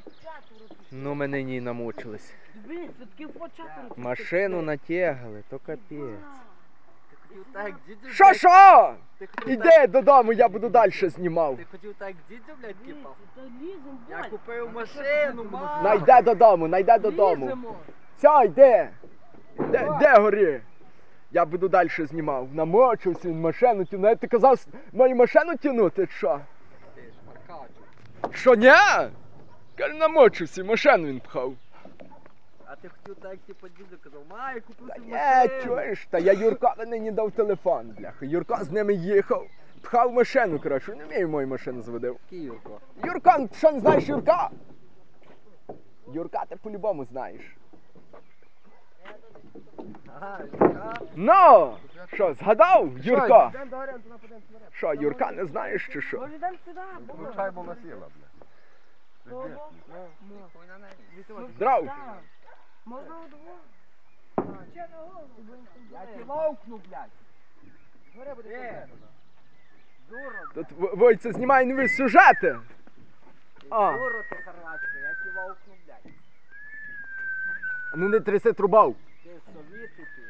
Ну ми нині намучились. Дивись, все-таки по четверо. Машину натягали, то капець. Так, дідю, Що? Ти хотів Іди додому, я буду далі знімав. Ти хотів так дідю, блядь, кипав? Та лізем, Я купив машину, мам. Найде додому. Ліземо. Все, йди. Де горі? Я буду далі знімав. Намочився, він машину тягнув. Ти казав мою машину тягнути, що? Ти ж паркачу. Що, ні? Каже, намочився, машину він пхав. А ти хотів так, типу, діду казав, ма, я купив Та собі ні, машину. чуєш, та я Юркові нині дав телефон, бляха. Юрко з ними їхав, пхав машину, коротше, не вмію мою машину зводив. Який Юрко? Юрко, що не знаєш Юрка? Юрка ти по-любому знаєш. Ага, Юрка. Ну, що, згадав, Юрко? Йдемо до Орієнту, нападемо на реп. Що, Юрка не знаєш чи що? Може йдемо сюди, бо Ну, чай був насіла, бля. Здрав. можна удово. Я тебе вовкну, блядь. Горе буде Е. добре. Дуро, Тут Войця знімає нові сюжети. А. дуро ти хорватська, я тебе вовкну, блядь. А ну не тряси трубав. Ти совіти ти.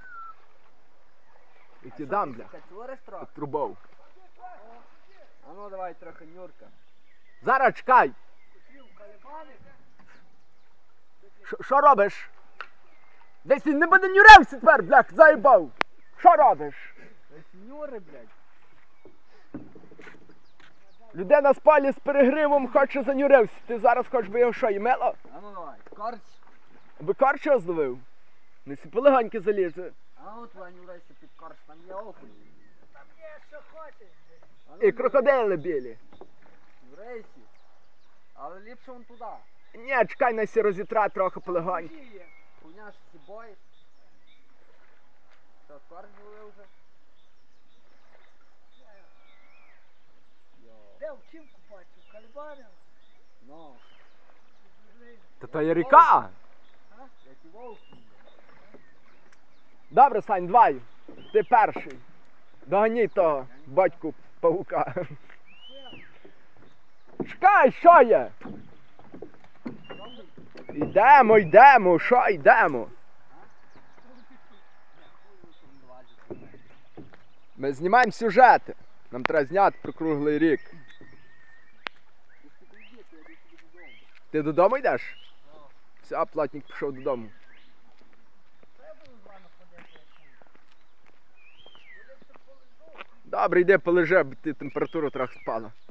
І ті дам, бля, Качуриш трохи? трубав. А ну давай трохи, Нюрка. Зараз чекай. Що робиш? Десь він не буде нюревся тепер, блях, заїбав. Що робиш? Нюри, блядь. Людина з палі з перегривом хоче занюрився. Ти зараз хочеш би його що, їмело? А ну давай, корч. Аби корч його зловив? Не сі полегоньки залізе. А ну твоя нюрайся під корч, там є окунь. І крокодили білі. Нюрайся. Але ліпше вон туди. Ні, чекай, на сі розітра трохи полегоньки. Хуйня ж ці бої. Що, корч були вже? Де вчим купатися? В Кальбарі? Ну, Та то є ріка. я ті вовкну. Добре, Сань, давай. Ти перший. Догані того батьку павука. Чекай, що є? Йдемо, що йдемо? Ми знімаємо сюжети. Нам треба зняти про круглий рік. Ти додому йдеш? Все, платник пішов додому. Добре, йди полежи, бо ти температура трохи впала.